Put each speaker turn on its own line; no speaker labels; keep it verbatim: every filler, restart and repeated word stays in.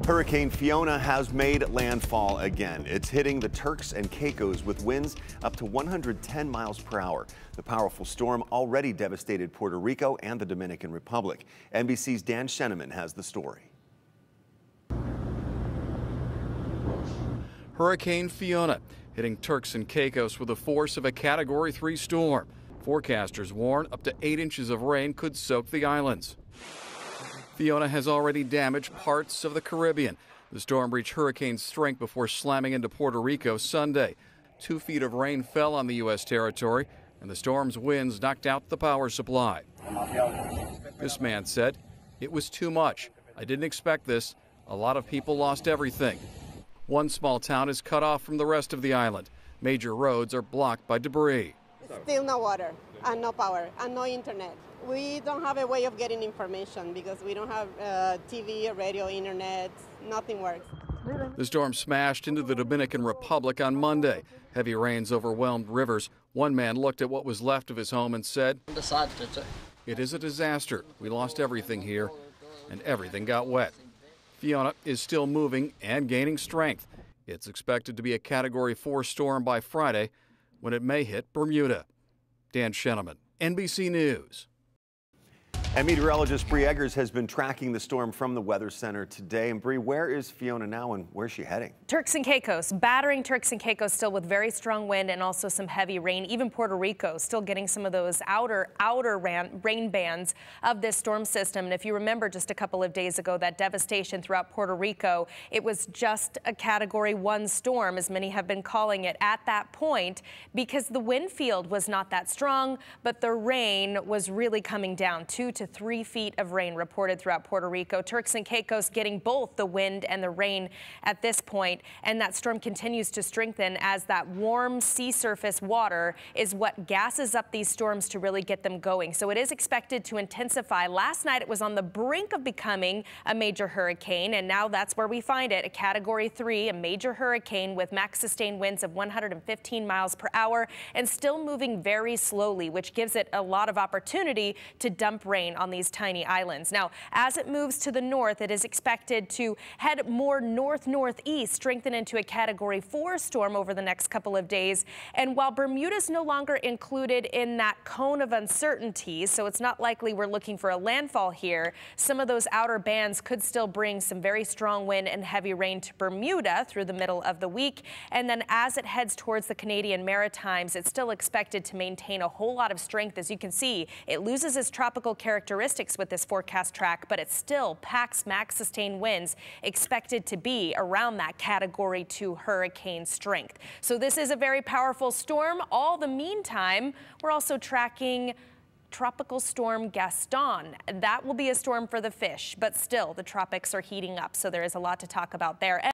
Hurricane Fiona has made landfall again. It's hitting the Turks and Caicos with winds up to one hundred ten miles per hour. The powerful storm already devastated Puerto Rico and the Dominican Republic. N B C's Dan Sheneman has the story.
Hurricane Fiona hitting Turks and Caicos with the force of a Category three storm. Forecasters warn up to eight inches of rain could soak the islands. Fiona has already damaged parts of the Caribbean. The storm reached hurricane strength before slamming into Puerto Rico Sunday. Two feet of rain fell on the U S territory, and the storm's winds knocked out the power supply. This man said, "It was too much. I didn't expect this. A lot of people lost everything." One small town is cut off from the rest of the island. Major roads are blocked by debris.
Still no water and no power and no internet. We don't have a way of getting information because we don't have uh, T V, radio, internet, nothing works.
The storm smashed into the Dominican Republic on Monday. Heavy rains overwhelmed rivers. One man looked at what was left of his home and said, "It is a disaster. We lost everything here, and everything got wet." Fiona is still moving and gaining strength. It's expected to be a Category four storm by Friday, when it may hit Bermuda. Dan Sheneman, N B C News.
And meteorologist Bree Eggers has been tracking the storm from the Weather Center today. And Bree, where is Fiona now and where's she heading?
Turks and Caicos, battering Turks and Caicos still with very strong wind and also some heavy rain. Even Puerto Rico still getting some of those outer, outer ran, rain bands of this storm system. And if you remember just a couple of days ago, that devastation throughout Puerto Rico, it was just a Category one storm, as many have been calling it at that point, because the wind field was not that strong, but the rain was really coming down. Two to three feet of rain reported throughout Puerto Rico. Turks and Caicos getting both the wind and the rain at this point, and that storm continues to strengthen as that warm sea surface water is what gasses up these storms to really get them going. So it is expected to intensify. Last night it was on the brink of becoming a major hurricane, and now that's where we find it, a Category three, a major hurricane with max sustained winds of one hundred fifteen miles per hour and still moving very slowly, which gives it a lot of opportunity to dump rain on these tiny islands. Now, as it moves to the north, it is expected to head more north-northeast, strengthen into a Category four storm over the next couple of days. And while Bermuda is no longer included in that cone of uncertainty, so it's not likely we're looking for a landfall here, some of those outer bands could still bring some very strong wind and heavy rain to Bermuda through the middle of the week. And then as it heads towards the Canadian Maritimes, it's still expected to maintain a whole lot of strength. As you can see, it loses its tropical characteristics with this forecast track, but it still packs max sustained winds expected to be around that Category two hurricane strength. So this is a very powerful storm. All the meantime, we're also tracking Tropical Storm Gaston. That will be a storm for the fish, but still the tropics are heating up, so there is a lot to talk about there.